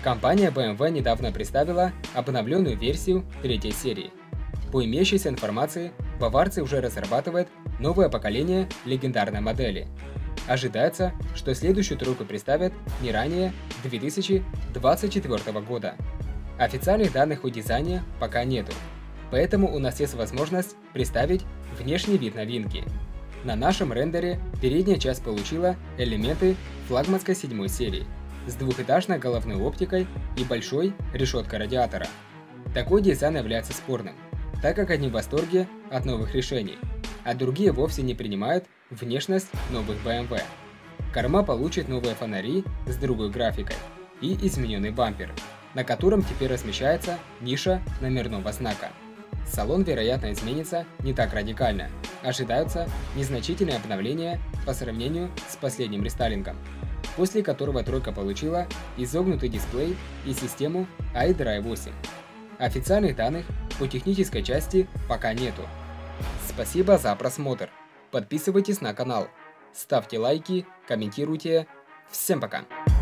Компания BMW недавно представила обновленную версию третьей серии. По имеющейся информации, баварцы уже разрабатывают новое поколение легендарной модели. Ожидается, что следующую тройку представят не ранее 2024 года. Официальных данных о дизайне пока нету, поэтому у нас есть возможность представить внешний вид новинки. На нашем рендере передняя часть получила элементы флагманской 7 серии с двухэтажной головной оптикой и большой решеткой радиатора. Такой дизайн является спорным, так как одни в восторге от новых решений, а другие вовсе не принимают внешность новых BMW. Корма получит новые фонари с другой графикой и измененный бампер, на котором теперь размещается ниша номерного знака. Салон, вероятно, изменится не так радикально. Ожидаются незначительные обновления по сравнению с последним рестайлингом, после которого тройка получила изогнутый дисплей и систему iDrive 8. Официальных данных по технической части пока нету. Спасибо за просмотр. Подписывайтесь на канал, ставьте лайки, комментируйте. Всем пока!